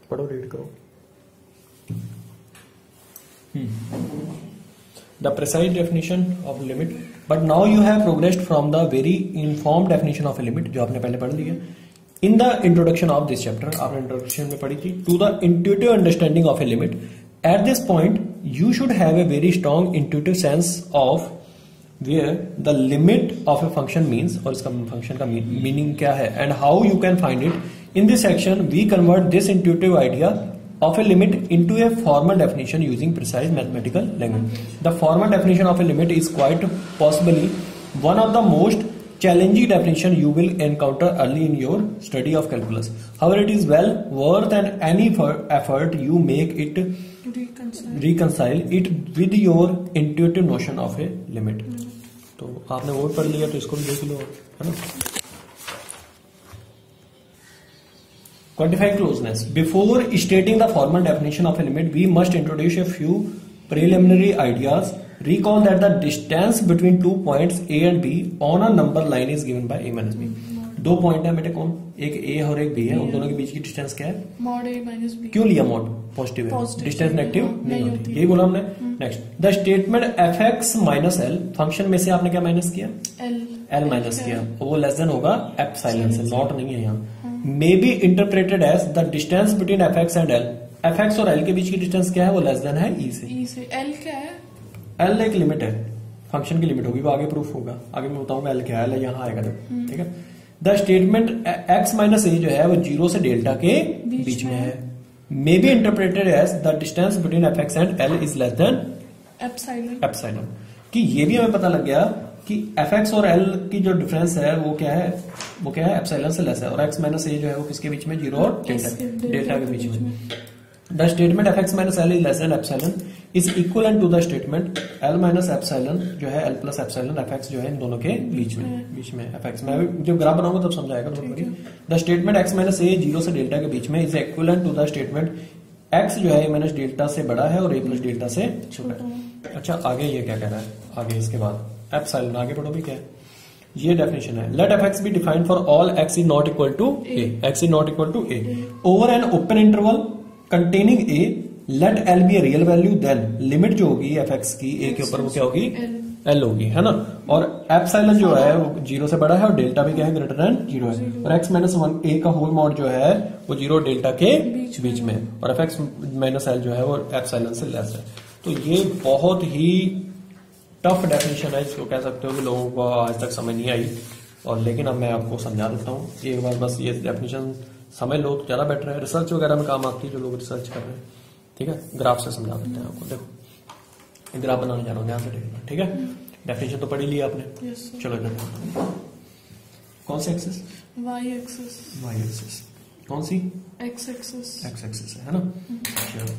पढ़ो, रीड करो। The precise definition of limit, but now you have progressed from the very informed definition of a limit जो आपने पहले पढ़ लिया। In the introduction of this chapter, आपने introduction में पढ़ी थी, to the intuitive understanding of a limit. At this point, you should have a very strong intuitive sense of where the limit of a function means, और इसका function का meaning क्या है, and how you can find it. In this section, we convert this intuitive idea of a limit into a formal definition using precise mathematical language. The formal definition of a limit is quite possibly one of the most challenging definition you will encounter early in your study of calculus. However, it is well worth any effort you make it reconcile it with your intuitive notion of a limit. तो आपने वो पढ़ लिया, तो इसको भी देख लो, है ना। Quantify closeness. Before stating the formal definition of a limit, we must introduce a few preliminary ideas. Recall that the distance between 2 points A and B on a number line is given by A minus B. दो point है बेटे, कौन? एक A और एक B है, उन दोनों के बीच की डिस्टेंस क्या है? Mod A minus B। क्यों लिया मॉड? पॉजिटिव है, डिस्टेंस नेगेटिव नहीं होती, यही बोला हमने। Next, the statement fx minus l, function में से आपने क्या माइनस किया? l माइनस किया, वो लेस देन होगा एप्सिलॉन से, नॉट नहीं है यहाँ। May be interpreted as the distance between fx and l। fx और l के बीच की डिस्टेंस क्या है? वो लेस देन है e से। l क्या है? l एक लिमिट है, फंक्शन की लिमिट होगी, वो आगे प्रूफ होगा, आगे मैं बताऊंगा l क्या है, l यहाँ आएगा जब, ठीक है। The statement x minus a जो है वो 0 से डेल्टा के बीच में है। May be interpreted as the distance between fx and l is less than epsilon. कि ये भी हमें पता लग गया कि fx और l की जो डिफरेंस है वो क्या है? वो क्या है? एप्सिलॉन से लेस है। और x माइनस a जो है वो किसके बीच में? 0 और डेल्टा के बीच में। The statement fx minus l is less than epsilon is equal to the statement l minus epsilon जो है l प्लस एप्सिलॉन fx जो है इन दोनों के बीच में fx। मैं जब ग्राफ बनाऊंगा तब समझाएगा। The statement x minus a 0 से डेल्टा के बीच में is equal to the statement x जो है a माइनस डेल्टा से बड़ा है और a प्लस डेल्टा से छोटा है। अच्छा, आगे ये क्या कह रहा है? आगे इसके बाद एप्सिलॉन, आगे पढ़ो भी क्या है, ये डेफिनेशन है। Let fx be defined for all x is not equal to a, x is not equal to a over an open interval containing a, let l be a real value, then limit जो होगी fx की a के ऊपर वो क्या होगी? l होगी, है ना। और एप्सिलॉन जो है वो 0 से बड़ा है और डेल्टा भी क्या है? ग्रेटर देन 0 है। और x माइनस 1 a का होल मॉड जो है वो 0 डेल्टा के बीच में, और fx माइनस l जो है वो एप्सिलॉन से लेस है। तो ये बहुत ही टफ डेफिनेशन है, इसको कह सकते हो कि लोगों को आज तक समझ नहीं आई, और लेकिन अब मैं आपको समझा देता हूँ एक बार, बस ये डेफिनेशन समझ लो तो ज्यादा बेटर है। रिसर्च वगैरह में काम आती है जो लोग रिसर्च कर रहे हैं, ठीक है। ग्राफ से समझा देते हैं आपको। देखो ग्राफ बनाने जा रहा हूँ, ध्यान से देखना, ठीक है। डेफिनेशन तो पढ़ी ली आपने, चलो इधर कौन सी एक्सिस? Y axis. कौन सी? एक्स एक्सिस है ना। चलो,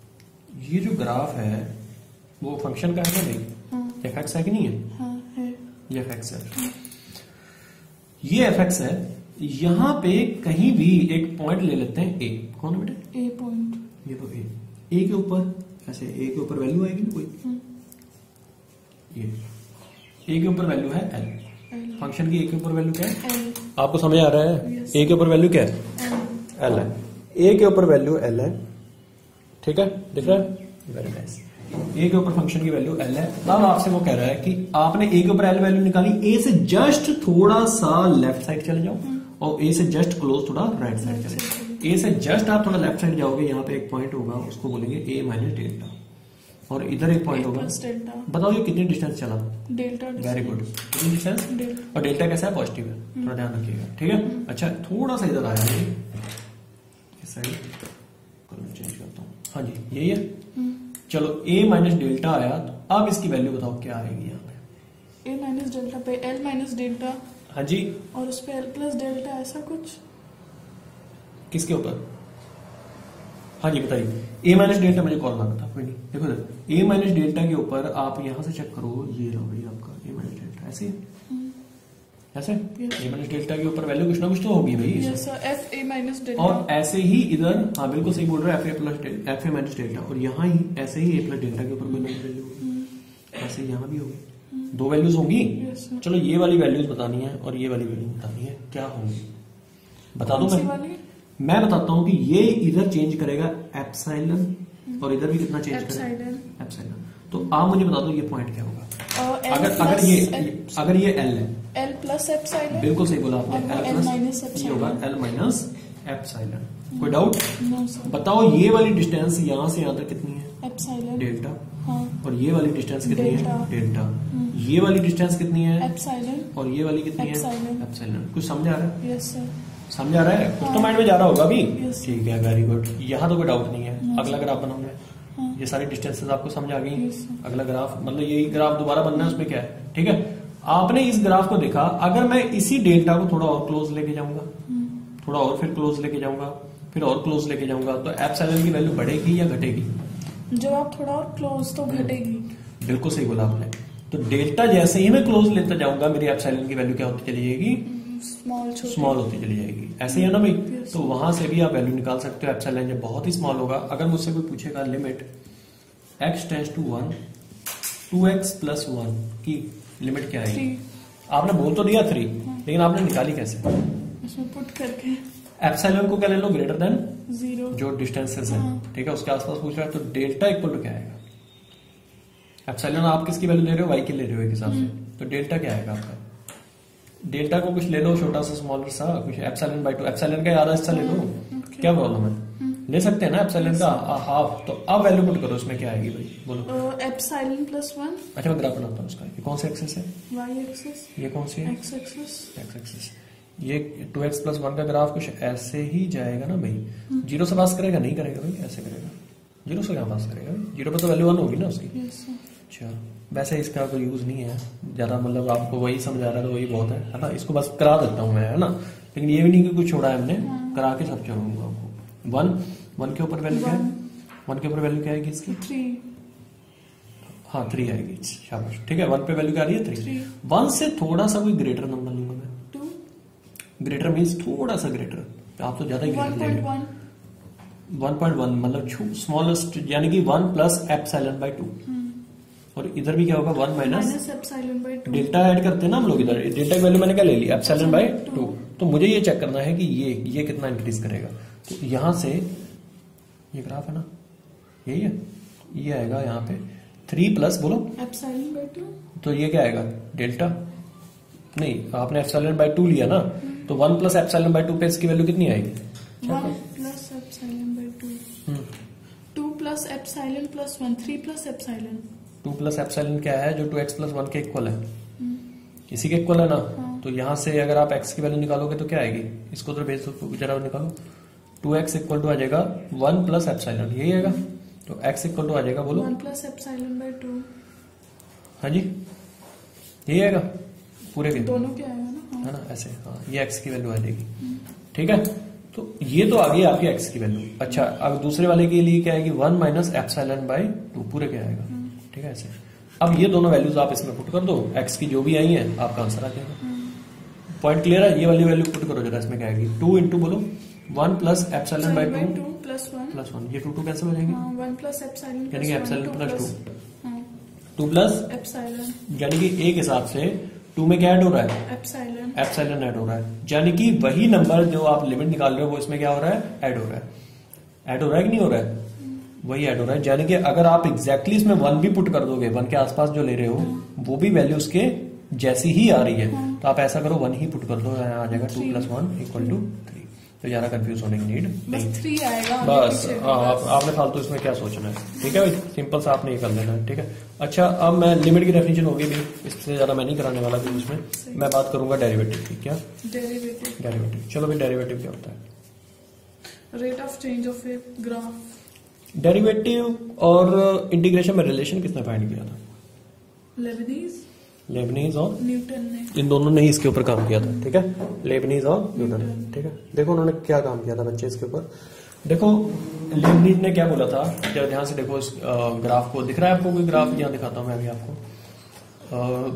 ये जो ग्राफ है वो फंक्शन का है ना भाई? fx है कि नहीं है? हाँ, है। ये fx है, ये fx है। यहाँ पे कहीं भी एक पॉइंट ले लेते हैं a, कौन है बेटे? a पॉइंट, ये तो a के ऊपर ऐसे a के ऊपर वैल्यू आएगी ना कोई, ये a के ऊपर वैल्यू है l, फंक्शन की a के ऊपर वैल्यू क्या है? आपको समझ आ रहा है? a के ऊपर वैल्यू क्या है? l है, a के ऊपर वैल्यू l है, ठीक है, दिख रहा है? Very nice. a के ऊपर फंक्शन की वैल्यू l है। अब आपसे वो कह रहा है कि आपने a के ऊपर l वैल्यू निकाली, a से जस्ट थोड़ा सा लेफ्ट साइड चले जाओ और a से जस्ट क्लोज थोड़ा राइट साइड चले जाओ। a से जस्ट आप थोड़ा लेफ्ट साइड जाओगे, यहाँ पे एक पॉइंट होगा, उसको बोलेंगे a माइनस डेल्टा, और इधर एक पॉइंट होगा, बताओ ये कितनी डिस्टेंस चला? डेल्टा। वेरी गुड, कितनी डिस्टेंस? और डेल्टा कैसा है? पॉजिटिव है, थोड़ा ध्यान रखिएगा, ठीक है। अच्छा, थोड़ा सा इधर आया, इस साइड कलर चेंज करता हूँ, हाँ जी यही है। चलो a माइनस डेल्टा आया, तो अब इसकी वैल्यू बताओ क्या आएगी यहाँ पे? a माइनस डेल्टा पे l माइनस डेल्टा, हाँ जी, और उस पे l प्लस डेल्टा, ऐसा कुछ। किसके ऊपर? हाँ जी बताइए। a माइनस डेल्टा मुझे कॉल ना था, कोई नहीं, देखो a माइनस डेल्टा के ऊपर आप यहाँ से चेक करो, ये रहा भाई आपका a माइनस डेल्टा, ऐसे ऐसे a माइनस डेल्टा के ऊपर वैल्यू कुछ ना कुछ तो होगी भाई, f a माइनस डेल्टा, और ऐसे ही इधर, हाँ बिल्कुल सही बोल रहे हो, f a माइनस डेल्टा, और यहाँ ही ऐसे ही a प्लस डेल्टा के ऊपर कोई वैल्यू होगी, ऐसे यहाँ भी होगी, दो वैल्यूज होंगी। चलो ये वाली वैल्यूज बतानी है और ये वाली वैल्यू बतानी है, क्या होंगी बता दो मैं? मैं बताता हूं कि ये इधर चेंज करेगा एप्सिलॉन और इधर भी कितना चेंज करेगा एप्सिलॉन। तो आप मुझे बता दो ये पॉइंट क्या होगा अगर ये एल है, एल प्लस एप्सिलॉन, बिल्कुल सही बोला आपने, एल माइनस ये होगा एल माइनस एप्सिलॉन। कोई डाउट? बताओ ये वाली डिस्टेंस यहां से यहां तक कितनी है? Epsilon delta. हाँ। और ये वाली डिस्टेंस कितनी है? डेल्टा। ये वाली डिस्टेंस कितनी है? एप्सिलॉन। और ये वाली कितनी है? एप्सिलॉन। कुछ समझ आ रहा है? Yes sir. समझ आ रहा है? कुछ तो माइंड में जा रहा होगा अभी। ठीक है, वेरी गुड। यहाँ तो कोई डाउट नहीं है। अगला ग्राफ बनाऊंगा, ये सारी डिस्टेंसेस आपको समझ आ गई। अगला ग्राफ मतलब यही ग्राफ दोबारा बनना है, उसमें क्या है? ठीक है, आपने इस ग्राफ को देखा, अगर मैं इसी डेल्टा को थोड़ा और क्लोज लेके जाऊंगा, थोड़ा और फिर क्लोज लेके जाऊंगा, फिर और क्लोज लेके जाऊंगा, तो एप्सिलॉन की वैल्यू बढ़ेगी या घटेगी? जब आप थोड़ा और क्लोज तो घटेगी। बिल्कुल सही बोला आपने। तो डेल्टा जैसे ही मैं क्लोज लेता जाऊंगा, मेरी एप्सिलॉन की वैल्यू क्या होती चली जाएगी? स्मॉल होती चली जाएगी। ऐसे ही है ना भाई? तो वहां से भी आप वैल्यू निकाल सकते हो। एप्सिलॉन जब बहुत ही स्मॉल होगा, अगर मुझसे कोई पूछेगा limit x tends to 1 2x plus 1 की लिमिट क्या है, आपने बोल तो दिया 3, लेकिन आपने निकाली कैसे? उसमें पुट करके एप्सिलॉन को क्या ले लो? ग्रेटर देन 0, जो डिस्टेंसेस है। ठीक है, उसके आसपास पूछ रहा है, तो डेल्टा इक्वल टू क्या आएगा? एप्सिलॉन आप किसकी वैल्यू ले रहे हो? y की ले रहे हो एक हिसाब से, तो डेल्टा क्या आएगा आपका? डेल्टा को कुछ ले लो छोटा सा, स्मॉलर सा कुछ, एप्सिलॉन बाय 2, एप्सिलॉन का आधा हिस्सा ले लो। क्या प्रॉब्लम है? ले सकते हैं ना एप्सिलॉन का हाफ। तो अब वैल्यू पुट करो, उसमें क्या आएगी भाई? बोलो। Epsilon plus 1। अच्छा, मैं ग्राफ बनाता हूँ उसका। ये कौन सा एक्सिस है? y axis. ये कौन सी है? x axis. x axis. ये 2x प्लस 1 का ग्राफ कुछ ऐसे ही जाएगा ना भाई? जीरो से पास करेगा? नहीं करेगा भाई, ऐसे करेगा। जीरो से कहाँ पास करेगा? जीरो पर तो वैल्यू 1 होगी ना उसकी। अच्छा, वैसे इसका कोई यूज नहीं है ज्यादा, मतलब आपको वही समझा रहा है तो वही बहुत है ना? इसको बस करा देता हूँ मैं, है ना? लेकिन ये भी नहीं कि कुछ छोड़ा है हमने, करा के सब चलूंगा आपको। 1 के ऊपर वैल्यू क्या है? 1 के ऊपर वैल्यू क्या आएगी इसकी? 3। हाँ 3 आएगी, शाबाश। ठीक है, 1 पे वैल्यू क्या आ रही है? 3। 1 से थोड़ा सा कोई ग्रेटर नंबर लूंगा मैं। 2। ग्रेटर मीन्स थोड़ा सा ग्रेटर, आप तो ज्यादा ही ग्रेटर लेंगे। 1.1 मतलब स्मॉलेस्ट, यानी कि 1 प्लस एप्सिलॉन बाय 2। और इधर भी क्या होगा? 1 minus epsilon by 2। Delta add करते हैं ना हम लोग इधर। डेल्टा की वैल्यू मैंने क्या ले ली? Epsilon by 2। तो मुझे ये चेक करना है कि ये कितना इंक्रीज करेगा। तो यहां से ये ग्राफ है ना, यही है, ये आएगा यहाँ पे 3 प्लस, बोलो, एप्सिलॉन बाय 2। तो ये क्या आएगा? डेल्टा नहीं, आपने एप्सिलॉन बाय 2 लिया ना, तो 1 प्लस एप्सिलॉन बाय 2 पे इसकी वैल्यू कितनी आएगी? 1 plus epsilon by 2। 2 plus epsilon plus 1, 3 plus epsilon. 2 plus epsilon क्या है? जो 2x प्लस 1 के इक्वल है, इसी के इक्वल है ना? तो यहां से अगर आप x की वैल्यू निकालोगे तो क्या आएगी? इसको तो भेज दो जरा, निकालो। 2x इक्वल टू आ जाएगा 1 प्लस एप्सिलॉन, यही आएगा। तो x इक्वल टू आ जाएगा, बोलो, 1 प्लस एप्सिलॉन बाय 2। हाँ जी, यही आएगा पूरे के दोनों क्या आएगा ना? है ना? ऐसे, हाँ, ये x की वैल्यू आ जाएगी। ठीक है, तो ये तो आ गई आपकी x की वैल्यू। अच्छा, अब दूसरे वाले के लिए क्या आएगी? 1 माइनस एप्सिलॉन बाय 2 पूरे क्या आएगा? ठीक है, ऐसे। अब ये दोनों वैल्यूज आप इसमें पुट कर दो, x की जो भी आई है आपका आंसर आ जाएगा। पॉइंट क्लियर है? ये वाली वैल्यू पुट करो जरा, इसमें क्या आएगी? 2 इंटू, बोलो, 1 प्लस एप्सिलॉन बाय 2 प्लस 1। ये 2 कैंसिल हो जाएंगे? 1 प्लस एप्सिलॉन, यानी कि एप्सिलॉन प्लस 2 प्लस एप्सिलॉन, यानी कि एक हिसाब से 2 में क्या ऐड हो रहा है? एप्सिलॉन ऐड हो रहा है। यानी कि वही नंबर जो आप लिमिट निकाल रहे हो वो इसमें क्या हो रहा है? ऐड हो रहा है। ऐड हो रहा है कि नहीं हो रहा है? वही ऐड हो रहा है। यानी कि अगर आप एग्जैक्टली इसमें 1 भी पुट कर दोगे, 1 के आसपास जो ले रहे हो वो भी वैल्यू उसके जैसी ही आ रही है, तो आप ऐसा करो 1 ही पुट कर दो, यहाँ आ जाएगा 2 प्लस 1 इक्वल टू 3। तो ज्यादा कंफ्यूज होने की नीड नहीं, 3 आएगा बस। आपने फालतू इसमें क्या सोचना है? ठीक है भाई, सिंपल सा आपने ये कर लेना है। ठीक है, अच्छा, अब मैं लिमिट की डेफिनेशन होगी भी, इससे ज्यादा मैं नहीं कराने वाला भी, उसमें मैं बात करूंगा डेरिवेटिव की। क्या? डेरिवेटिव। चलो भाई, डेरिवेटिव क्या होता है? Rate of change of a graph. Derivative और इंटीग्रेशन में रिलेशन किसने फाइंड किया था? लेबनीज और न्यूटन ने। इन दोनों ने ही इसके ऊपर काम किया था। ठीक है, लेबनीज और न्यूटन। ठीक है, देखो उन्होंने क्या काम किया था बच्चे इसके ऊपर। देखो लेबनीज ने क्या बोला था, जरा ध्यान से देखो इस ग्राफ को। दिख रहा है आपको कोई ग्राफ? यहाँ दिखाता हूं मैं अभी आपको।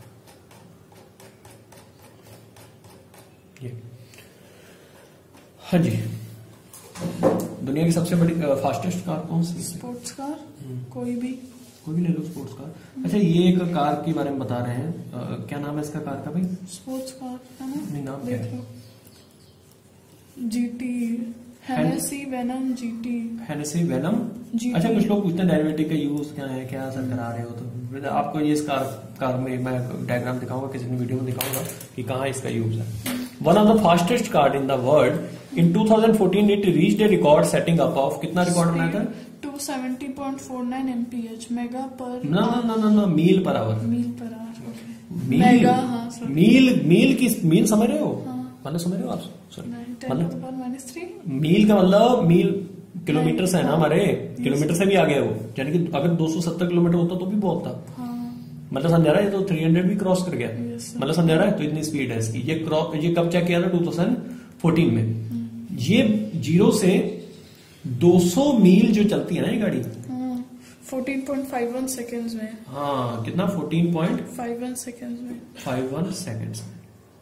ये, हाँ जी, दुनिया की सबसे बड़ी फास्टेस्ट कार कौन सी? Sports car. कोई भी ले लो, स्पोर्ट्स कार। अच्छा, ये एक कार के बारे में बता रहे हैं, क्या नाम है इसका कार का भाई? स्पोर्ट्स कार है ना? नहीं, नाम क्या है? GT Hennessey Venom GT. Hennessey Venom GT। अच्छा, कुछ लोग पूछते हैं डेरिवेटिव का यूज क्या है, क्या सर करा रहे हो, तो आपको ये इस कार में मैं डायग्राम दिखाऊंगा, किसी ने वीडियो में दिखाऊंगा कि कहाँ इसका यूज है। One of the fastest cars in the world in 2014 it reached a record setting up of, कितना रिकॉर्ड बनाया था? 270.49 mph मेगा पर ना मील per hour. Mile per hour, okay. Mile, mega, हाँ सर। मील की मील समझ रहे हो? हाँ। मतलब समझ रहे हो आप? सॉरी, मतलब -3 मील का मतलब मील किलोमीटर से है ना हमारे, किलोमीटर से भी आ गया वो, यानी कि अगर 270 किलोमीटर होता तो भी बहुत था। हाँ। मतलब समझा रहा है, तो 300 भी क्रॉस कर गया। Yes, sir। मतलब समझा रहा है, तो इतनी स्पीड है इसकी। ये कब चेक किया था? 2014 में। ये 0 से 200 मील जो चलती है ना ये गाड़ी, 14.51 सेकेंड्स में। हाँ कितना? 14.51 सेकेंड्स में। सेकेंड्स में,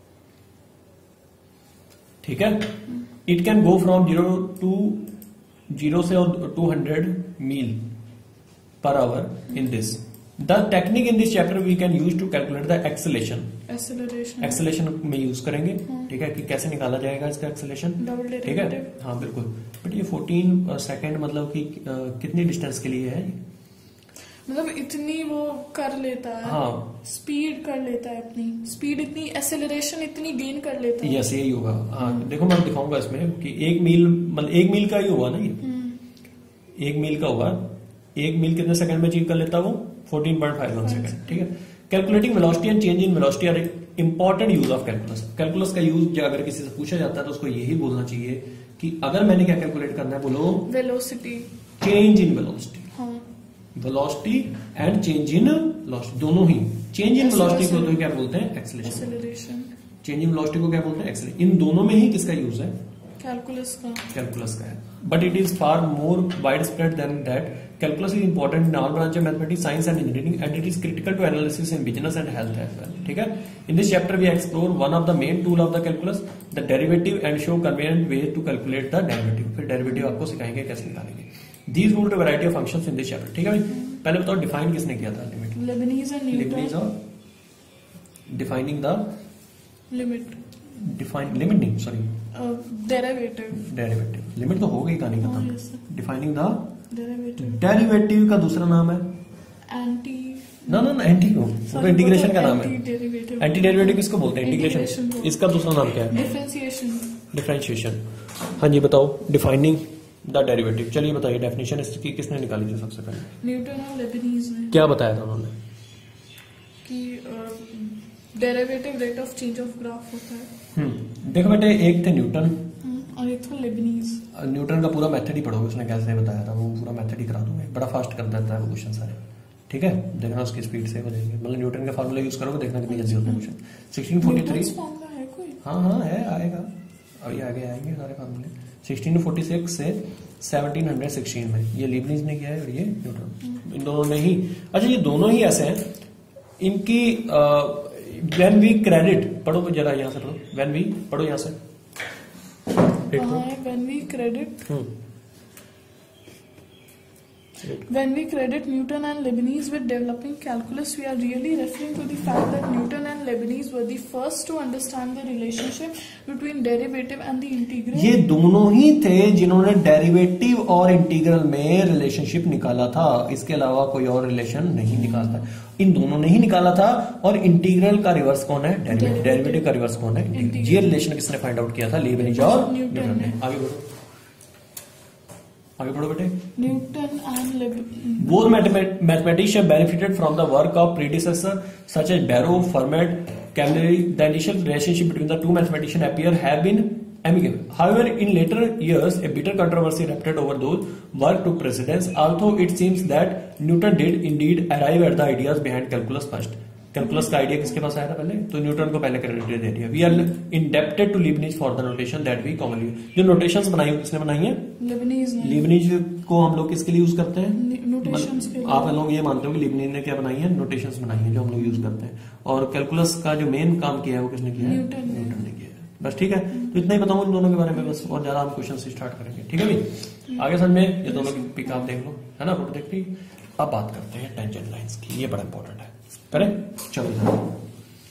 ठीक है। इट कैन गो फ्रॉम 0 से 200 mile per hour in this. The technique in this chapter we can use to calculate the acceleration में यूज करेंगे, ठीक है, कि कैसे निकाला जाएगा इसका एक्सेलेरेशन, ठीक है। हाँ बिल्कुल। बट ये 14 सेकेंड मतलब कि कितनी डिस्टेंस के लिए है? मतलब इतनी वो कर लेता है। हाँ, स्पीड कर लेता है, अपनी स्पीड इतनी, एक्सेलरेशन इतनी गेन कर लेता है। यस, यही होगा। हाँ देखो मैं दिखाऊंगा इसमें कि 1 मील मतलब 1 मील का ही होगा ना ये। 1 मील का होगा। 1 मील कितने सेकंड में अचीव कर लेता वो? 14.51 सेकंड, ठीक है। Calculating velocity and change in velocity are important use of calculus. Calculus का यूज अगर किसी से पूछा जाता है तो उसको यही बोलना चाहिए कि अगर मैंने क्या कैलकुलेट करना है, बोलो वेलोसिटी, चेंज इन वेलोसिटी। हाँ। Velocity and change in velocity, दोनों ही। चेंज इन वेलोसिटी को तो क्या बोलते हैं? एक्सेलरेशन। चेंज इन वेलोसिटी को क्या बोलते हैं? एक्सेलरेशन। इन दोनों में ही किसका यूज है? कैलकुलस का है। But it is far more wide spread than that. Calculus is important in all branch of mathematics, science and engineering and it is critical to analysis in business and health as well, ठीक है। In this chapter we explore one of the main tool of the calculus, the derivative, and show convenient way to calculate the derivative. फिर derivative आपको सिखाएंगे कैसे निकालेंगे। These rule a variety of functions in this chapter, ठीक है भाई। पहले बताओ डिफाइन किसने किया था limit? Leibniz and Newton. Leibniz और defining the limit, define limit नहीं, सॉरी, डेरिवेटिव। लिमिट तो हो गई, कहानी खत्म। yes, defining the derivative. Derivative का दूसरा नाम है एंटी, ना एंटी को, वो इंटीग्रेशन का नाम है। एंटी डेरिवेटिव किसको बोलते हैं? इंटीग्रेशन। इंटीग्रेशन। इसका दूसरा नाम क्या है? डिफरेंशिएशन। हाँ जी बताओ, डिफाइनिंग द डेरिवेटिव। चलिए बताइए डेफिनेशन इसकी किसने निकाली थी सबसे पहले? न्यूटन और लेबनीज ने। क्या बताया था उन्होंने? कि derivative rate of change of graph होता है। देखो बेटे, एक थे न्यूटन और एक था लेबनीज। न्यूटन का पूरा मेथड ही पढ़ोगे, उसने कैसे बताया था वो पूरा मेथड ही करा दूंगा। बड़ा फास्ट कर देता है वो क्वेश्चन सारे, ठीक है। देखना उसकी स्पीड से हो जाएंगे। मतलब न्यूटन का फार्मूला यूज करोगे, देखना कितनी जल्दी होता है क्वेश्चन। 1643, हाँ है, आएगा अभी आगे आएंगे सारे फार्मूले। 1646 से 1716 में ये लीबनिज ने किया है और ये न्यूटन, इन दोनों ने ही। अच्छा ये दोनों ही ऐसे हैं, इनकी व्हेन वी क्रेडिट, पढ़ो जरा यहाँ से पढ़ो, व्हेन वी, पढ़ो यहाँ से, when we credit, when we credit Newton and Leibniz with developing calculus, we are really referring to the fact that Newton and Leibniz were the first to understand the relationship between derivative and the integral. ये दोनों ही थे जिन्होंने derivative और integral में relationship निकाला था, इसके अलावा कोई और रिलेशन नहीं निकालता। इन दोनों ने ही निकाला था। और इंटीग्रल का रिवर्स कौन है? डेरिवेटिव का रिवर्स कौन है? इंटीग्रल। ये रिलेशन किसने फाइंड आउट किया था? लीबनिज और न्यूटन ने। आगे बढ़ो बेटे। Newton and Leibniz. Both mathematicians benefited from the work of predecessors such as Barrow, Fermat, Cayley. The initial relationship between the two mathematicians appear have been amicable. However, in later years, a bitter controversy erupted over those work took precedence. Although it seems that Newton did indeed arrive at the ideas behind calculus first. Calculus का idea किसके पास आया था पहले? तो Newton को पहले credit दे दिया। We are indebted to Leibniz for the notation that we commonly, जो नोटेशंस बनाई है किसने बनाई है? लीबनिज को हम लोग किसके लिए यूज करते हैं? नोटेशंस के लिए। आप लोग ये मानते हो कि लीबनिज ने क्या बनाई है? नोटेशंस बनाई है जो हम लोग यूज करते हैं। और कैलकुलस का जो मेन काम किया है वो किसने किया है? न्यूटन ने किया है। बस ठीक है, तो इतना ही बताऊंगा इन दोनों के बारे में बस, और ज्यादा हम क्वेश्चन से स्टार्ट करेंगे, ठीक है भाई। आगे समझ में, ये दोनों की पिक आप देख लो, है ना, फोटो देख ली। अब बात करते हैं टेंजेंट लाइंस की, ये बड़ा इंपॉर्टेंट है, करें? चलो,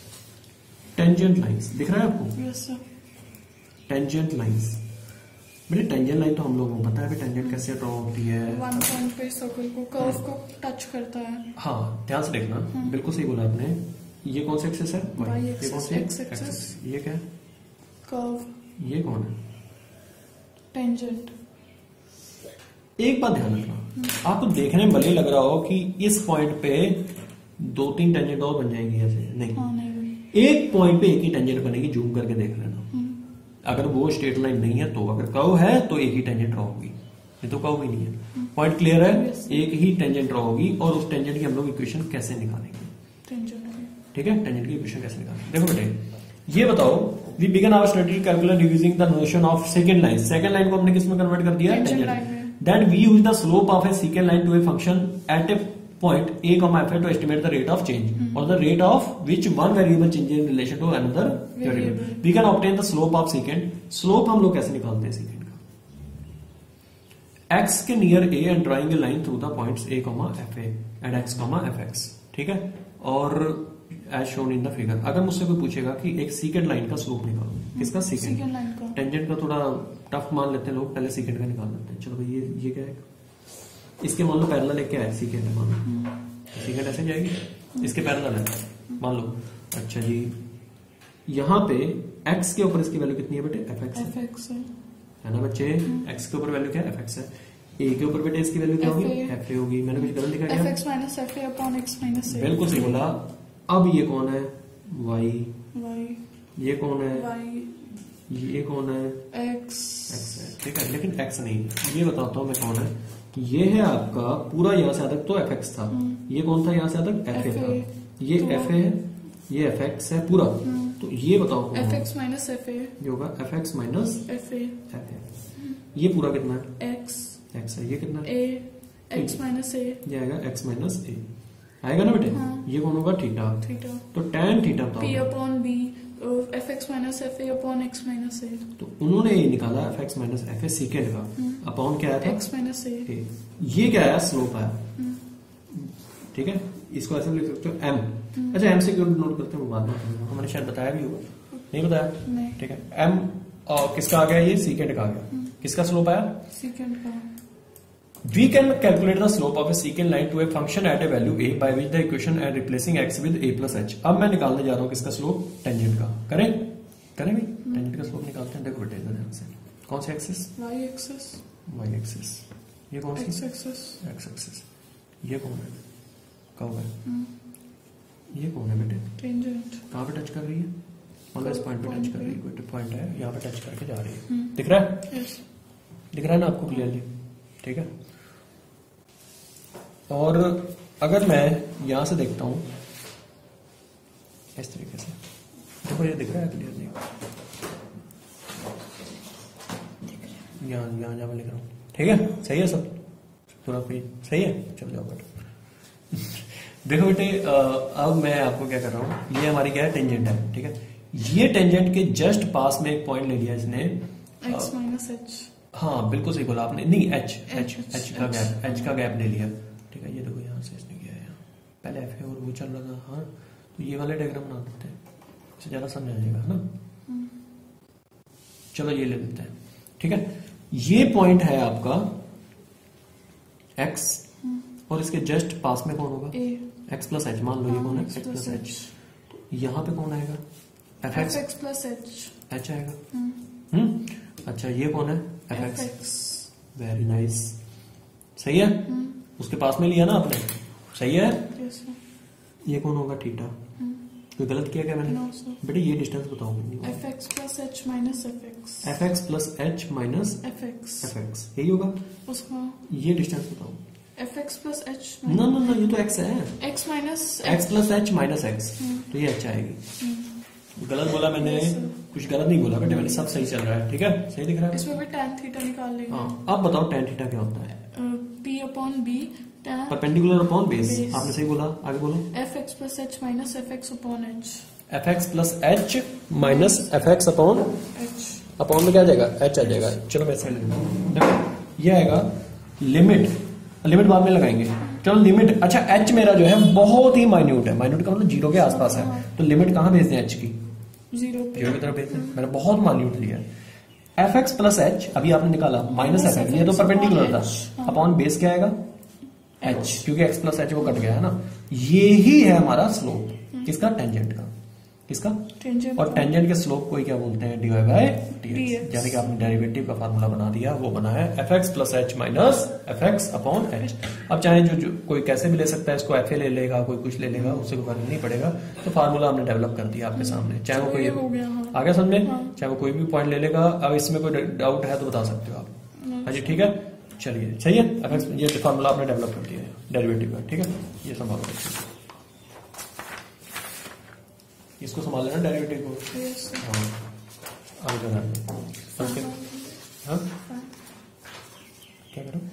टेंजेंट लाइंस दिख रहा है आपको? Yes sir. टेंजेंट लाइंस बेटे टेंजेंट लाइन तो हम लोगों को पता है टेंजेंट कैसे ड्रॉ होती है। वन पॉइंट पे सर्कल को कर्व को टच करता है। हाँ ध्यान से देखना, बिल्कुल सही बोला आपने। ये कौन सा एक्सिस है? वाई ये कौन सी एक्सिस। ये क्या है? कर्व। ये कौन है? टेंजेंट। एक बात ध्यान रखना, आपको देखने में भले लग रहा हो कि इस पॉइंट पे 2-3 टेंजेंट और बन जाएंगी ऐसे, नहीं, हाँ, नहीं। एक पॉइंट पे एक ही टेंजेंट बनेगी, जूम करके देख लेना। अगर वो स्ट्रेट लाइन नहीं है तो, अगर कर्व है तो एक ही टेंजेंट ड्रॉ होगी, ये तो कर्व ही नहीं है। पॉइंट क्लियर है? एक ही टेंजेंट ड्रॉ होगी और उस टेंजेंट की हम लोग इक्वेशन कैसे निकालेंगे? ठीक है, टेंजेंट की इक्वेशन कैसे निकालेंगे? देखो बेटे ये बताओ, we begin our study calculate using the notion of secant line. Secant line को हमने किस में कन्वर्ट कर दिया? Tangent. Then we use the slope of a secant line to a function at a point a comma f to estimate the rate of change or the rate of which one variable changes in relation to another variable. We can obtain the slope of secant. Slope हम लोग कैसे निकालते हैं secant का? x के near a and drawing a line through the points a comma fa and x comma fx. ठीक है, और as shown in the figure. अगर मुझसे कोई पूछेगा कि एक secant लाइन का स्लोप निकालो, किसका? secant लाइन का। टेंजेंट का थोड़ा टफ मान लेते हैं लोग, पहले secant का निकाल लेते हैं। चलो भाई ये क्या है? इसके मान लो पैरेलल लेके आए secant है, मान लो secant ऐसे जाएगी, इसके पैरेलल है मान लो। अच्छा जी, यहाँ पे x के ऊपर इसकी वैल्यू कितनी है बेटे? fx है ना बच्चे? x के ऊपर वैल्यू क्या है? fx है। a के ऊपर बेटे इसकी वैल्यू क्या होगी? fa होगी। मैंने कुछ गलत लिखा क्या? fx minus fa upon x minus a। बिल्कुल सही बोला। अब ये कौन है? y। ये कौन है? ये कौन है? x है। ठीक है, लेकिन x नहीं, ये बताता हूँ मैं कौन है। ये है आपका पूरा, यहाँ से तक तो fx था, ये कौन था यहाँ से तक? fa था। ये fa है, ये fx है पूरा, तो ये बताओ कौन है? fx minus fa। ये होगा fx minus fa। ये पूरा कितना है? x है। ये कितना है? x minus a। ये आएगा x minus a, आएगा ना बेटे? ये कौन होगा? थीटा। तो tan थीटा बताओ। p upon b fx minus fa upon x minus a। तो उन्होंने ये निकाला fx minus fa secant का, अपॉन क्या आया था? x minus a। ये क्या आया? स्लोप आया। ठीक है, इसको ऐसे लिख सकते हो m। अच्छा, m से क्यों नोट करते हैं वो बाद में हमने शायद बताया भी होगा, नहीं बताया? ठीक है, m किसका आ गया? ये secant का आ गया। किसका स्लोप आया? secant का। We can calculate the slope of a secant line to a function at a value a by which the equation and replacing x with a plus h. अब मैं निकालने जा रहा हूँ किसका स्लोप? टेंजेंट का। करें भी टेंजेंट का स्लोप निकालते हैं। देखो बेटे ध्यान से, कौन सी एक्सिस? y axis. ये कौन सी? x axis. ये कौन है? कर्व है। ये कौन है बेटे? टेंजेंट। कहाँ पे टच कर रही है? मतलब इस पॉइंट पे टच कर रही है, कोई पॉइंट है यहाँ पे टच करके जा रही है। दिख रहा है? दिख रहा है ना आपको क्लियरली? ठीक है, और अगर मैं यहां से देखता हूं इस तरीके से, देखो ये दिख रहा है क्लियरली? यहाँ जहां मैं लिख रहा हूं, ठीक है, सही है सब पूरा पेज सही है? चल जाओ बेटे। देखो बेटे, अब मैं आपको क्या कर रहा हूं, ये हमारी क्या है? टेंजेंट है। ठीक है, ये टेंजेंट के जस्ट पास में एक पॉइंट ले लिया इसने, x minus h। हाँ बिल्कुल सही बोला आपने, नहीं h का गैप ले लिया। ठीक है, ये देखो यहाँ से इसने किया है, पहले एफ है और वो चल रहा था। हाँ, तो ये वाले डायग्राम बना देते हैं, इससे ज्यादा समझ आ जाएगा ना। चलो ये ले लेते हैं। ठीक है, ये पॉइंट है आपका x और इसके जस्ट पास में कौन होगा? x plus h. मान लो ये कौन है? x plus h. तो यहाँ पे कौन आएगा? fx प्लस h आएगा। अच्छा, ये कौन है? fx। वेरी नाइस, सही है। उसके पास में लिया ना आपने, सही है। ये कौन होगा? थीटा। कोई गलत किया क्या मैंने? बेटे ये डिस्टेंस बताओ। fx plus h minus fx। fx plus h minus fx, यही होगा उसका। ये डिस्टेंस बताओ। fx plus h। नो, ये तो x है। x minus x plus h minus x, तो ये h आएगी। गलत बोला मैंने? कुछ गलत नहीं बोला बेटे, मैंने सब सही चल रहा है। ठीक है, सही दिख रहा है। इसमें भी tan थीटा निकाल लेंगे। हाँ, अब बताओ tan थीटा क्या होता है? p upon b perpendicular upon base. आपने सही बोला, आगे बोलो। fx plus h minus fx upon h। fx plus h minus fx upon h। Upon में क्या आ जाएगा? h आ जाएगा। चलो मैं इसमें देखो, ये आएगा लिमिट बाद में लगाएंगे। चलो लिमिट, अच्छा h मेरा जो है बहुत ही माइन्यूट है, माइन्यूट का मतलब 0 के आसपास है, तो लिमिट कहाँ भेज दें h की? 0 की तरफ भेज दें। मैंने बहुत माइन्यूट लिया है। एफ एक्स प्लस एच अभी आपने निकाला माइनस एफ एक्स, ये तो परपेंडिकुलर था, अपॉन बेस क्या आएगा एच, क्योंकि एक्स प्लस एच वो कट गया है ना। ये ही है हमारा स्लोप किसका, टेंजेंट का, किसका टेंजेंट, और टेंजेंट के स्लोप को ही क्या बोलते हैं, dy बाय dx। यानी कि आपने डेरिवेटिव का फार्मूला बना दिया, वो बना है f x plus h minus f x upon h. अब चाहे जो कोई कैसे भी ले सकता है इसको, एफ ए ले लेगा, कोई कुछ ले लेगा, उससे कोई फर्क नहीं पड़ेगा। तो फार्मूला हमने डेवलप कर दिया आपके सामने, चाहे वो कोई आ गया समझ में, चाहे वो कोई भी पॉइंट ले लेगा। अब इसमें कोई डाउट है तो बता सकते हो आप। हाँ जी ठीक है, चलिए सही है, एफ एक्स ये फार्मूला आपने डेवलप कर दिया है डेरिवेटिव का, ठीक है, ये संभालो, इसको संभाल लेना डेरिवेटिव को। हाँ आगे हाँ क्या करो,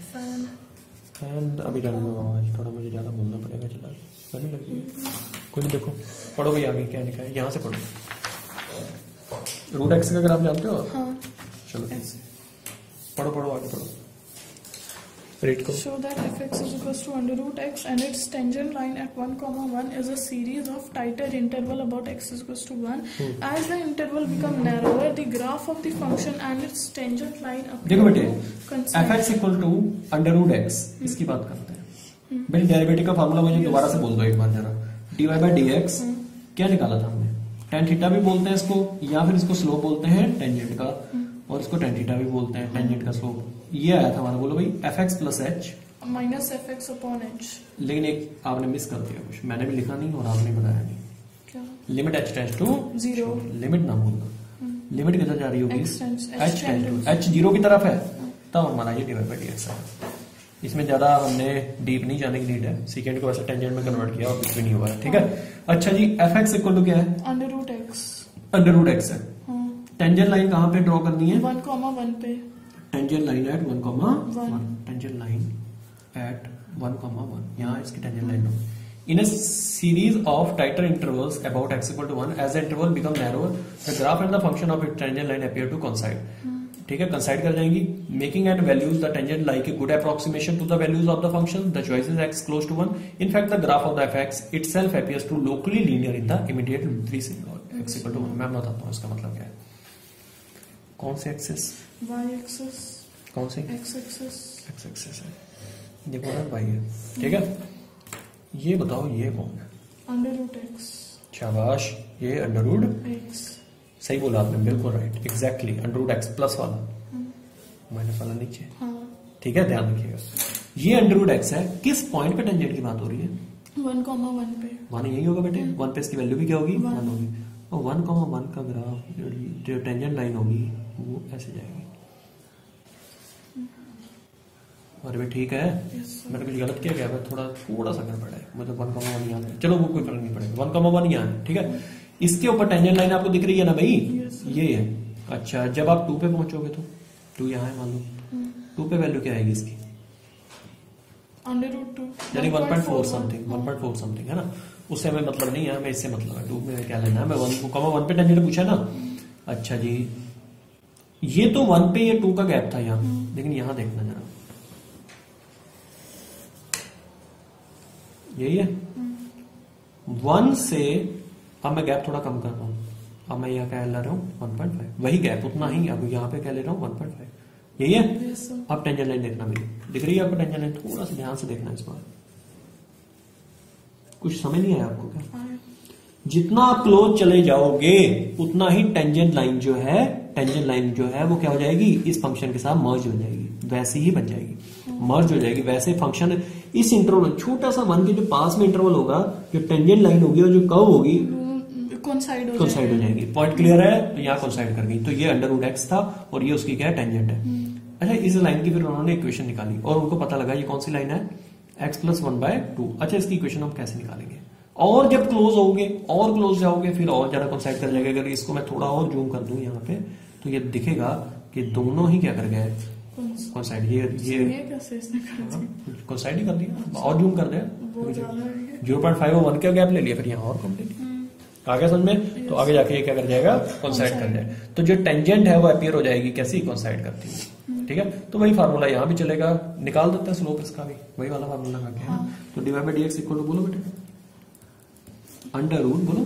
फैन अभी डाल दो, थोड़ा मुझे ज्यादा बोलना पड़ेगा, चला करने लगी कोई नहीं। देखो पढ़ो भाई आगे क्या लिखा है, यहाँ से पढ़ो। रूट एक्स का अगर आप जानते हो, हाँ। चलो पढ़ो पढ़ो आगे पढ़ो। Show that fx is equals to under root x and its tangent line at 1, 1 is a series of tighter interval about x is equals to 1. As the interval become narrower, the graph of the function and its tangent line appear. देखो बेटे, fx equal to under root x, इसकी बात करते हैं। बेटे derivative का formula मुझे दोबारा से बोल दो एक बार जरा। dy बाय dx क्या निकाला था हमने, tan थीटा भी बोलते हैं इसको, या फिर इसको स्लोप बोलते हैं टेंजेंट का, और इसको tan थीटा भी बोलते हैं टेंजेंट का स्लोप। ये आया था हमारा, बोलो भाई f x plus h minus f x upon h. लेकिन एक आपने मिस कर दिया कुछ, मैंने भी लिखा नहीं और आपने बताया नहीं। क्या? Limit h tends to 0, limit ना भूलना, लिमिट किधर जा रही होगी, एच टेंड्स टू, एच 0 की तरफ है, तब हमारा ये डिवाइड बाय डीएक्स है। इसमें ज्यादा हमने डीप नहीं जाने की नीड है, सेकेंड को वैसे टेंजेंट में कन्वर्ट किया और कुछ भी नहीं हुआ है, ठीक है। अच्छा जी, एफ एक्स इक्वल टू क्या है, under root x, under root x है। टेंजेंट लाइन कहाँ पे ड्रॉ करनी है, 1, 1 पे, tangent line at 1, 1, tangent line at 1, 1, यहाँ इसकी टेंजेंट लाइन लो। In a series of tighter intervals about x equal to 1, as the interval become narrower the graph and the function of it tangent line appear to coincide. ठीक है, coincide कर जाएंगी, making at values the tangent like a good approximation to the values of the function, the choice is x close to 1। In fact the graph of the fx itself appears to locally linear in the immediate x equal to 1। मैं बताता हूँ इसका मतलब क्या है। कौन से axis, y axis, कौन सी x एक्सिस है, ये बोला भाई है, ठीक है। ये बताओ ये कौन है, अंडर रूट एक्स। शाबाश, ये अंडर रूट एक्स, सही बोला आपने, बिल्कुल right, exactly under root x plus वाला, माइनस वाला नीचे, ठीक है, ध्यान रखिएगा। ये अंडर रूट एक्स है, किस पॉइंट पे टेंजेंट की बात हो रही है, 1, 1 पे, 1 यही होगा बेटे, 1 पे इसकी वैल्यू भी क्या होगी, 1 होगी, और 1, 1 का ग्राफ जो टेंजेंट लाइन होगी वो ऐसे जाएगी। अरे भाई ठीक है, मैंने कुछ गलत किया क्या, मैं थोड़ा सा गड़बड़ है, मतलब 1, 1 यहाँ है, चलो वो कोई फर्क नहीं पड़ेगा, 1, 1 यहाँ है, ठीक है। इसके ऊपर टेंजेंट लाइन आपको दिख रही है ना भाई, ये है। अच्छा, जब आप 2 पे पहुंचोगे तो 2 यहाँ है, मान लो 2 पे वैल्यू क्या आएगी इसकी, अंडर रूट 2, यानी 1.4 समथिंग है ना। उससे हमें मतलब नहीं है, हमें इससे मतलब है, 2 में क्या लेना है, मैं 1 पे टेंजेंट पूछा ना। अच्छा जी, ये तो 1 पे ये 2 का गैप था यहाँ, लेकिन यहाँ देखना जरा, यही है 1 से, अब मैं गैप थोड़ा कम कर रहा हूं, अब मैं यहाँ क्या ले रहा हूँ 1.5, वही गैप उतना ही, अब यहाँ पे क्या ले रहा हूँ 1.5, यही है। अब टेंजेंट लाइन देखना मेरी, दिख रही है आपको टेंजेंट लाइन, थोड़ा सा ध्यान से देखना इस बार, कुछ समझ नहीं आया आपको क्या, जितना आप क्लोज चले जाओगे उतना ही टेंजेंट लाइन जो है वो क्या हो जाएगी, इस फंक्शन के साथ मर्ज हो जाएगी, वैसे ही बन जाएगी, मर्ज हो जाएगी, वैसे फंक्शन इस इंटरवल छोटा सा 1 के जो पास में इंटरवल होगा, जो टेंजेंट लाइन होगी और जो कर्व होगी कोइंसाइड हो जाएगी। पॉइंट क्लियर है, तो यहाँ कोइंसाइड कर गई, तो ये अंडर रूट एक्स था और ये उसकी क्या है, टेंजेंट है। अच्छा, इस लाइन की फिर उन्होंने इक्वेशन निकाली और उनको पता लगा ये कौन सी लाइन है, x प्लस 1/2। अच्छा, इसकी इक्वेशन हम कैसे निकालेंगे, और जब क्लोज होगे और क्लोज जाओगे फिर और ज्यादा कोइंसाइड कर जाएगा। अगर इसको मैं थोड़ा और जूम कर दूं यहाँ पे, तो ये दिखेगा कि दोनों ही क्या कर गए, कोइंसाइड। ये कैसे इसने कर दिया, कोइंसाइड ही कर दिया, और जूम कर दिया, 0.5 और 1 का गैप ले लिया, फिर यहाँ और कम ले लिया, आगे समझ में, तो आगे जाके ये क्या कर जाएगा, कोइंसाइड कर जाए, तो जो टेंजेंट है वो अपीयर हो जाएगी कैसी, कोइंसाइड करती है, ठीक है। तो वही फार्मूला यहाँ भी चलेगा, निकाल देते हैं स्लोप इसका भी, वही वाला फार्मूला लगा के, तो dy by dx equal to, बोलो बेटे, अंडर रूट, बोलो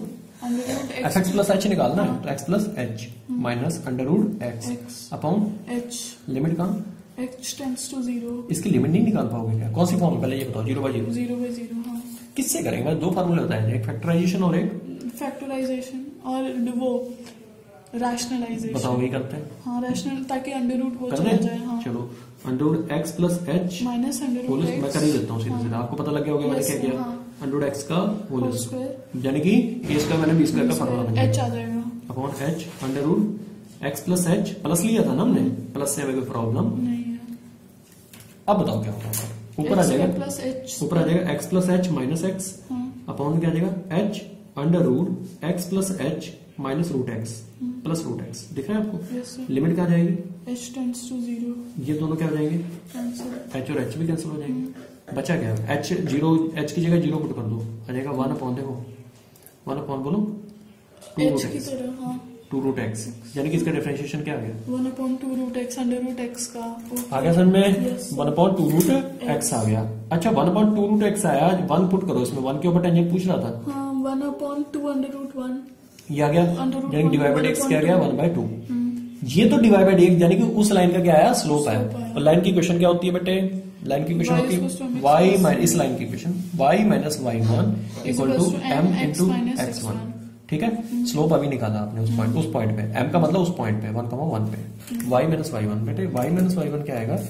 एफ एक्स प्लस एच निकालना है तो x plus h minus under root x upon h, limit कहाँ, एच टेंड्स टू 0, इसकी लिमिट नहीं निकाल पाओगे क्या, कौन सी फॉर्म पहले ये बताओ, 0/0, 0/0, हाँ। किससे करेंगे, मैं दो फार्मूले होता है, एक फैक्टराइजेशन और एक फैक्टराइजेशन और वो रैशनलाइजेशन। बताओ वही करते हैं, हाँ रैशनल, ताकि अंडर रूट वो करने चला जाए। हाँ चलो under root x plus h minus under root मैं कर ही देता हूँ सीधे सीधे, आपको पता लग गया होगा मैंने क्या किया, अंडर रूट एक्स का होल स्क्वायर, यानी कि ए स्क्वायर मैंने बी स्क्वायर का फार्मूला बन एच गया आ जाएगा upon h under root x plus h, plus लिया था ना हमने, प्लस से हमें कोई प्रॉब्लम नहीं है। अब बताओ क्या होगा, ऊपर आ जाएगा प्लस एच, ऊपर आ जाएगा x plus h minus x upon क्या आ जाएगा h under root x plus h minus root x plus root x, दिख रहा है आपको, लिमिट क्या आ जाएगी, एच टेंड्स टू 0, ये दोनों क्या हो जाएंगे, एच और एच भी कैंसिल हो जाएंगे, बचा क्या, एच जीरो, एच की जगह 0 पुट कर दो, आ जाएगा 1 अपॉन, देखो 1 अपॉन बोलो 2 रूट एक्स, 2 रूट एक्स, यानी कि इसका डिफरेंशिएशन क्या आ गया, 1/2 root x under root x का आ गया सर में 1/2 रूट एक्स आ गया। अच्छा 1/2 रूट एक्स आया, 1 पुट करो इसमें, 1 के ऊपर टेंजेंट पूछ रहा था, हाँ 1/2 अंडर रूट 1 ये आ गया, यानी डिवाइड बाय एक्स क्या आ गया 1/2, ये तो डिवाइड बाय एक्स यानी कि उस लाइन का क्या आया, स्लोप आया, और लाइन की इक्वेशन क्या होती है बेटे, लाइन की इक्वेशन होती है y माइनस, इस लाइन की equation y minus y1 equal to m into x1, ठीक है, स्लोप अभी निकाला आपने उस पॉइंट पे, m का मतलब उस पॉइंट पे 1,1 पे, y माइनस y1, बेटे y माइनस y1 क्या आएगा,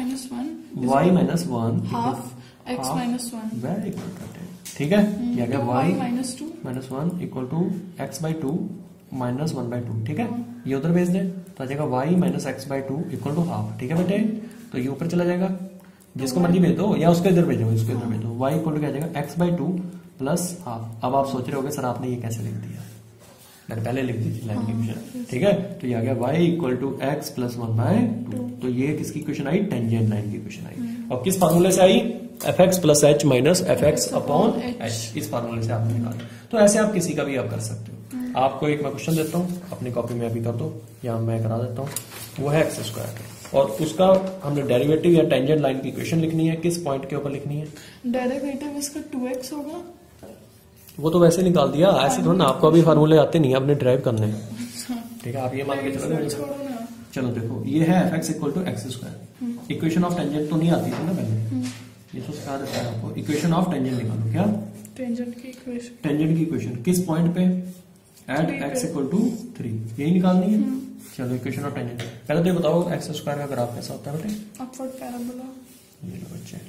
y minus 1 half x minus 1, very good बेटे, ठीक है, ये आ गया y minus 1 equal to x/2 minus 1/2, ठीक है, ये उधर भेज दे तो आ जाएगा y minus x/2 equal to half, ठीक है बेटे, तो ये ऊपर चला जाएगा, जिसको मर्जी भेज दो या उसको इधर भेजो, इसको इधर भेजो, y इक्वल टू क्या आ जाएगा x/2 प्लस हाफ। अब आप सोच रहे होगे सर आपने ये कैसे लिख दिया, मैंने पहले लिख दी थी लाइन की इक्वेशन, ठीक है, तो ये आ गया y equal to x plus 1/2, तो ये किसकी इक्वेशन आई, टेंजेंट लाइन की इक्वेशन आई, और किस फार्मूले से आई, f x plus h minus f x upon h, इस फार्मूले से आपने निकाला। तो ऐसे आप किसी का भी आप कर सकते हो, आपको एक मैं क्वेश्चन देता हूँ अपनी कॉपी में अभी कर दो, या मैं करा देता हूँ, वो है एक्स स्क्वायर, और उसका हमने डेरिवेटिव या टेंजेंट लाइन की इक्वेशन लिखनी है, किस पॉइंट के ऊपर लिखनी है, डेरिवेटिव इसका 2x होगा, वो तो वैसे निकाल दिया, ऐसे थोड़ा ना, आपको अभी फार्मूले आते नहीं, आपने ड्राइव करने हैं, ठीक है, आप ये मान के चलो, चलो देखो ये है f x equal to x square, equation of tangent तो नहीं आती थी ना पहले, ये तो सिखा देता है आपको, इक्वेशन ऑफ टेंजेंट निकालो, क्या टेंजेंट की इक्वेशन, टेंजेंट की इक्वेशन किस पॉइंट पे, एट एक्स इक्वल टू 3, यही निकालनी है, चलो इक्वेशन ऑफ टेंजेंट, पहले तो ये बताओ एक्स स्क्वायर का ग्राफ कैसा होता है बेटे, अपवर्ड पैराबोला, ये लो बच्चे,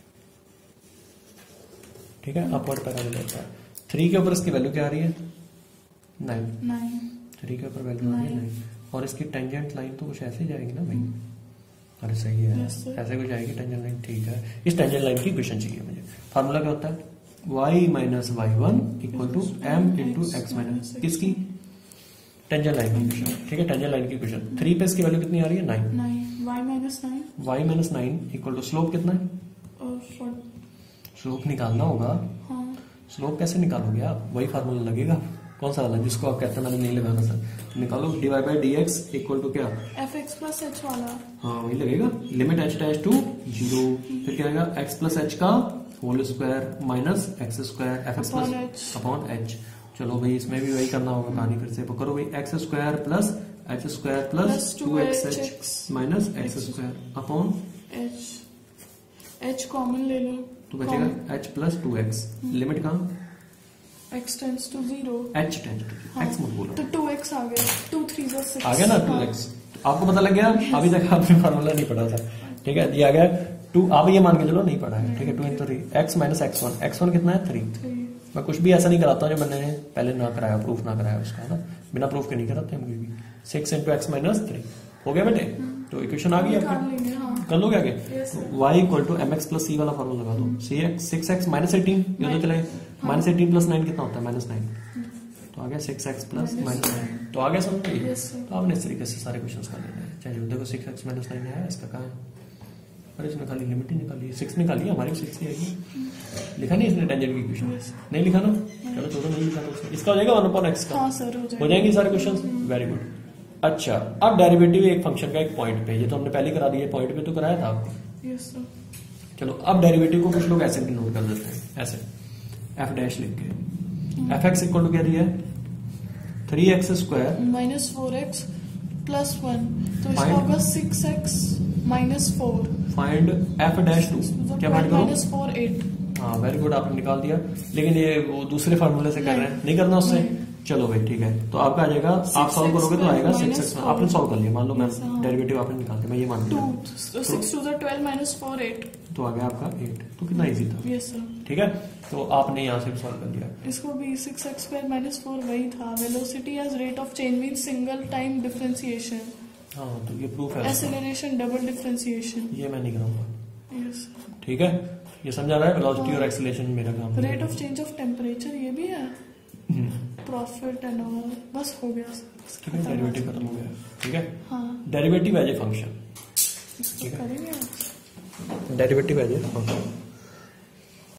ठीक है, अपवर्ड पैराबोला होता है, 3 के ऊपर इसकी वैल्यू क्या आ रही है, 9, 3 के ऊपर वैल्यू आ रही है 9, और इसकी टेंजेंट लाइन तो कुछ ऐसे ही जाएगी ना भाई, अरे सही है, ऐसे कुछ जाएगी टेंजेंट लाइन, ठीक है, इस टेंजेंट लाइन की इक्वेशन चाहिए मुझे, फार्मूला क्या होता है, y minus y1 equal to m into x minus, किसकी, टेंजेंट लाइन की इक्वेशन, ठीक है, टेंजेंट लाइन की इक्वेशन, 3 पे इसकी वैल्यू कितनी आ रही है, 9, y minus 9 equal to slope कितना है, स्लोप निकालना होगा, स्लोप कैसे निकालोगे आप, वही फार्मूला लगेगा, कौन सा वाला जिसको आप कहते हैं मैंने नहीं लगाना सर, निकालो, divide by dx equal to क्या, एफ एक्स प्लस एच वाला, हाँ वही लगेगा, लिमिट h टेंड्स टू 0, फिर क्या आएगा x प्लस एच का whole square minus x square f x plus upon h, चलो भाई इसमें भी वही करना होगा कहानी, फिर से करो भाई, x square plus h square plus 2xh minus x square upon h common ले लो, तो बचेगा h प्लस 2x, लिमिट कहाँ, x tends to 0, h tends to x मत बोलो, तो 2x आ गया, 2 3 6 आ गया ना 2x, आपको पता लग गया, अभी तक आपने फार्मूला नहीं पढ़ा था, ठीक है, ये आ गया 2, आप ये मान के चलो नहीं पढ़ा है, ठीक है, 2 into 3 x minus x1, x1 कितना है 3, मैं कुछ भी ऐसा नहीं कराता जो मैंने पहले ना कराया, प्रूफ ना कराया उसका ना, बिना प्रूफ के नहीं कराते हम कोई भी, 6 इंटू एक्स माइनस 3 हो गया बेटे, तो इक्वेशन आ गई आपकी, कर लोगे आगे, y equal to m x plus c वाला फॉर्मूला लगा दो, 6x माइनस 18, ये तो चले, माइनस 18 प्लस 9 कितना होता है, माइनस 9, तो आ गया 6x प्लस माइनस 9, तो आ गया समझ गई, तो आपने इस तरीके से सारे क्वेश्चंस कर लेने हैं, चलिए देखो 6x माइनस 9 है, इसका कहाँ है, अरे इसने खाली लिमिट ही निकाली है, 6 निकाली है, हमारी 6 ही आएगी, लिखा नहीं इसने टेंजेंट की इक्वेशन, नहीं लिखा ना, चलो छोड़ो नहीं लिखा तो इसका हो जाएगा 1/x का, हो जाएंगे सारे क्वेश्चंस, वेरी गुड। अच्छा अब डेरिवेटिव एक फंक्शन का एक पॉइंट पे, ये तो हमने पहले करा दिया, पॉइंट पे तो कराया था आपको, चलो अब डेरिवेटिव को कुछ लोग ऐसे भी नोट कर देते हैं, ऐसे f डैश लिख के, एफ एक्स इक्वल टू क्या दिया है 3x² माइनस 4x प्लस 1, तो इसका होगा 6x माइनस 4. फाइंड f'2 क्या फाइंड करो? माइनस 4 8. हाँ वेरी गुड, आपने निकाल दिया, लेकिन ये वो दूसरे फार्मूले से कर रहे हैं, नहीं करना उससे. चलो भाई ठीक है, तो आपका आ जाएगा, आप सॉल्व करोगे तो आएगा 6x. आपने सॉल्व कर लिया, मान लो मैम डेरिवेटिव आपने निकाल दिया, मैं ये मान लिया. 6 to the 12 minus 4 8. तो आ गया आपका 8. तो कितना इजी था. Yes sir. ठीक है, तो आपने यहाँ से सॉल्व कर लिया. इसको भी 6x² माइनस 4 वही था. Velocity as rate of change mean single time differentiation. हाँ तो ये प्रूफ है. Acceleration double differentiation. ये मैं नहीं कराऊंगा. यस. ठीक है, ये समझा रहा है. वेलोसिटी और एक्सेलरेशन मेरा काम है. Rate of change of temperature ये भी है. प्रॉफिट एंड ऑल, बस हो गया. डेरिवेटिव खत्म हो गया. ठीक है, हाँ डेरिवेटिव एज ए फंक्शन. करेंगे. Derivative as a function.